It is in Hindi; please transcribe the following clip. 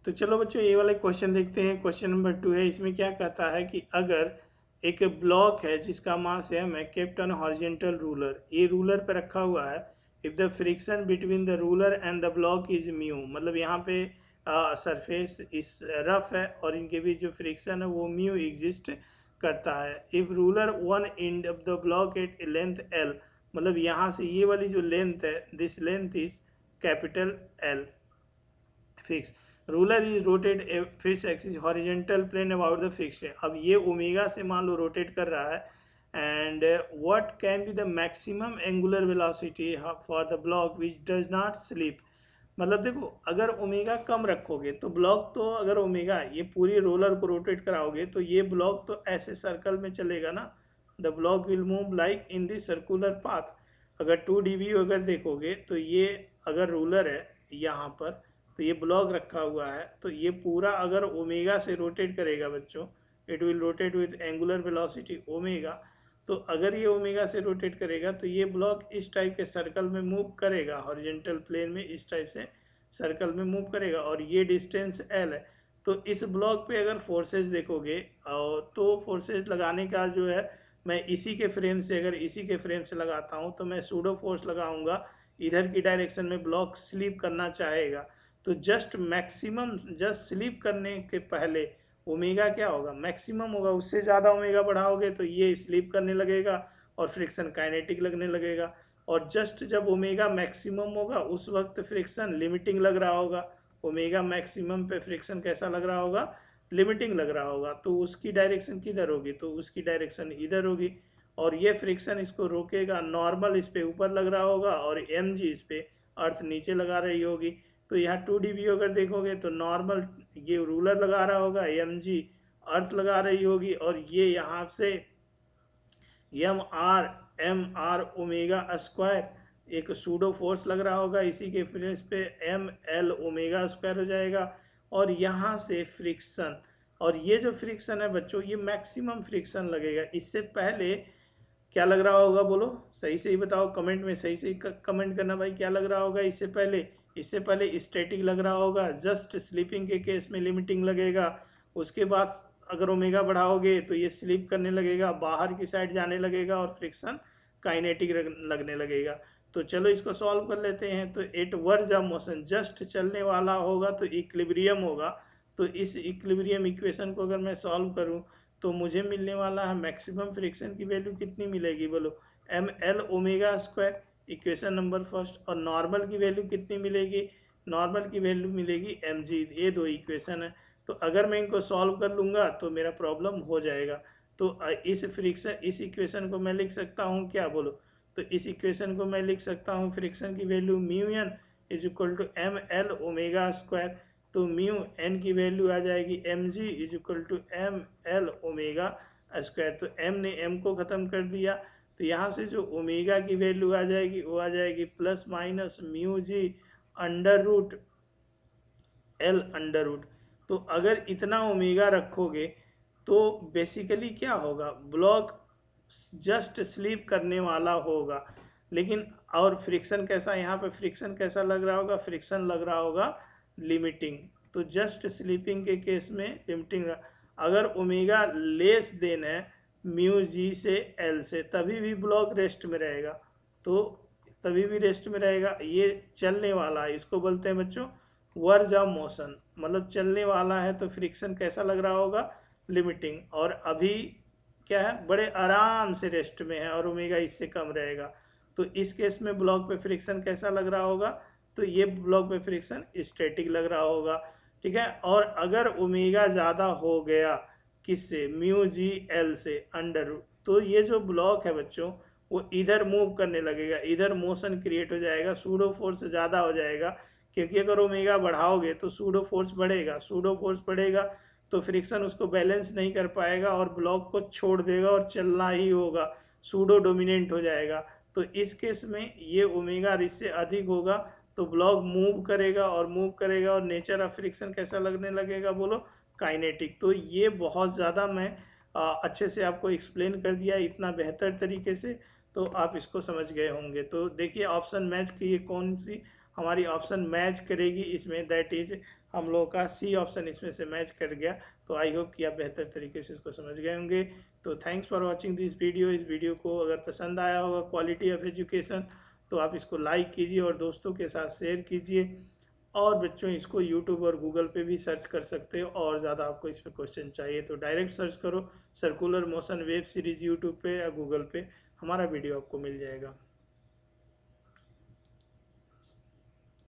तो चलो बच्चों ये वाला क्वेश्चन देखते हैं। क्वेश्चन नंबर 2 है। इसमें क्या कहता है कि अगर एक ब्लॉक है जिसका मास m है, केप्ट ऑन हॉरिजॉन्टल रूलर, ये रूलर पे रखा हुआ है। If the friction between the ruler and the block is mu, मतलब यहाँ पे सरफेस इस रफ है और इनके बीच जो फ्रिक्शन है वो म्यू एग्जिस्ट करता है। If ruler one end of the block at length l, मतलब यहाँ से ये वाली जो लेंथ है, this length is capital L fix. Ruler is rotate fix axis horizontal plane about the fix. अब ये ओमेगा से मान लो रोटेट कर रहा है। And what can be the maximum angular velocity for the block which does not slip. मतलब देखो, अगर ओमेगा कम रखोगे तो ब्लॉक, तो अगर ओमेगा ये पूरी रोलर को रोटेट कराओगे तो ये ब्लॉक तो ऐसे सर्कल में चलेगा ना। The block will move like in this circular path. अगर 2 dB अगर देखोगे तो ये अगर रूलर है यहाँ पर, तो ये ब्लॉक रखा हुआ है, तो ये पूरा अगर ओमेगा से रोटेट करेगा बच्चों, it will rotate with angular velocity omega. तो अगर ये ओमेगा से रोटेट करेगा तो ये ब्लॉक इस टाइप के सर्कल में मूव करेगा, हॉरिजॉन्टल प्लेन में इस टाइप से सर्कल में मूव करेगा, और ये डिस्टेंस L है। तो इस ब्लॉक पे अगर फोर्सेस देखोगे, और तो फोर्सेस लगाने का जो है, मैं इसी के फ्रेम से, अगर इसी के फ्रेम से लगाता हूँ तो मैं सूडो फोर्स लगाऊंगा, इधर की डायरेक्शन में ब्लॉक स्लिप करना चाहेगा। तो जस्ट मैक्सिमम, जस्ट स्लिप करने के पहले ओमेगा क्या होगा, मैक्सिमम होगा। उससे ज़्यादा ओमेगा बढ़ाओगे तो ये स्लिप करने लगेगा और फ्रिक्शन काइनेटिक लगने लगेगा। और जस्ट जब ओमेगा मैक्सिमम होगा उस वक्त फ्रिक्शन लिमिटिंग लग रहा होगा। ओमेगा मैक्सिमम पे फ्रिक्शन कैसा लग रहा होगा, लिमिटिंग लग रहा होगा। तो उसकी डायरेक्शन किधर होगी, तो उसकी डायरेक्शन इधर होगी। और ये फ्रिक्शन इसको रोकेगा। नॉर्मल इस पे ऊपर लग रहा होगा और mg इस पे अर्थ नीचे लगा रही होगी। तो यहाँ 2 dB अगर देखोगे तो नॉर्मल ये रूलर लगा रहा होगा, mg अर्थ लगा रही होगी, और ये यहाँ से एम आर ओमेगा स्क्वायर एक सूडो फोर्स लग रहा होगा, इसी के प्लेस पे ml ओमेगा स्क्वायर हो जाएगा। और यहाँ से फ्रिक्शन, और ये जो फ्रिक्शन है बच्चों, ये मैक्सिमम फ्रिक्शन लगेगा। इससे पहले क्या लग रहा होगा, बोलो सही से ही बताओ, कमेंट में सही से ही कमेंट करना भाई, क्या लग रहा होगा इससे पहले। इससे पहले स्टैटिक लग रहा होगा, जस्ट स्लीपिंग के केस में लिमिटिंग लगेगा। उसके बाद अगर ओमेगा बढ़ाओगे तो ये स्लिप करने लगेगा, बाहर की साइड जाने लगेगा और फ्रिक्शन काइनेटिक लगने लगेगा। तो चलो इसको सॉल्व कर लेते हैं। तो at verge of motion, just चलने वाला होगा तो इक्विलिब्रियम होगा। तो इस इक्विलिब्रियम इक्वेशन को अगर मैं सॉल्व करूं तो मुझे मिलने वाला है मैक्सिमम फ्रिक्शन की वैल्यू कितनी मिलेगी, बोलो ml omega square, equation number first. और नॉर्मल की वैल्यू कितनी मिलेगी, नॉर्मल की वैल्यू मिलेगी mg। ये दो इक्वेशन है। तो अगर मैं इनको सॉल्व कर लूँगा तो मेरा प्रॉब्लम हो जाएगा। तो इस फ्रिक्शन, इस इक्वेशन को मैं लिख सकता हूँ क्या, बोलो। तो इस इक्वेशन को मैं लिख सकता हूँ फ्रिक्शन की value mu N is equal to ml omega square. तो म्यू एन की वैल्यू आ जाएगी mg is equal to ml omega square. तो m ने m को ख़त्म कर दिया, तो यहाँ से जो ओमेगा की वैल्यू आ जाएगी वो आ जाएगी plus minus mu g under root L under root. तो अगर इतना ओमेगा रखोगे तो बेसिकली क्या होगा, ब्लॉक जस्ट स्लीप करने वाला होगा। लेकिन और फ्रिक्शन कैसा, यहाँ पे फ्रिक्शन कैसा लग रहा होगा, फ्रिक्शन लग रहा होगा लिमिटिंग। तो जस्ट स्लीपिंग के केस में लिमिटिंग। अगर ओमेगा लेस देन है म्यू जी से एल से, तभी भी ब्लॉक रेस्ट में रहेगा। तो तभी भी रेस्ट में रहेगा, ये चलने वाला है, इसको बोलते हैं बच्चों वर्ज ऑफ मोशन। मतलब चलने वाला है तो फ्रिक्शन कैसा लग रहा होगा, लिमिटिंग। और अभी क्या है, बड़े आराम से रेस्ट में है और ओमेगा इससे कम रहेगा। तो इस केस में ब्लॉक पे फ्रिक्शन कैसा लग रहा होगा, तो ये ब्लॉक पे फ्रिक्शन स्टैटिक लग रहा होगा, ठीक है। और अगर ओमेगा ज़्यादा हो गया किससे, म्यू जी एल से अंडर, तो ये जो ब्लॉक है बच्चों वो इधर मूव करने लगेगा, इधर मोशन क्रिएट हो जाएगा, सूडो फोर्स ज़्यादा हो जाएगा। क्योंकि अगर ओमेगा बढ़ाओगे तो सूडो फोर्स बढ़ेगा, सूडो फोर्स बढ़ेगा तो फ्रिक्शन उसको बैलेंस नहीं कर पाएगा और ब्लॉक को छोड़ देगा और चलना ही होगा, सूडो डोमिनेंट हो जाएगा। तो इस केस में ये ओमेगा इससे अधिक होगा तो ब्लॉक मूव करेगा और मूव करेगा, और नेचर ऑफ फ्रिक्शन कैसा लगने लगेगा, बोलो काइनेटिक। तो ये बहुत ज़्यादा मैं अच्छे से आपको एक्सप्लेन कर दिया इतना बेहतर तरीके से, तो आप इसको समझ गए होंगे। तो देखिए ऑप्शन मैच की ये कौन सी हमारी ऑप्शन मैच करेगी इसमें, दैट इज हम लोगों का सी ऑप्शन इसमें से मैच कर गया। तो आई होप कि आप बेहतर तरीके से इसको समझ गए होंगे। तो thanks for watching this video. इस वीडियो को अगर पसंद आया होगा क्वालिटी ऑफ एजुकेशन, तो आप इसको लाइक कीजिए और दोस्तों के साथ शेयर कीजिए। और बच्चों इसको यूट्यूब और गूगल पे भी सर्च कर सकते हो, और ज़्यादा आपको इस पर क्वेश्चन चाहिए तो डायरेक्ट सर्च करो circular motion web series YouTube पे या गूगल पे, हमारा वीडियो आपको मिल जाएगा।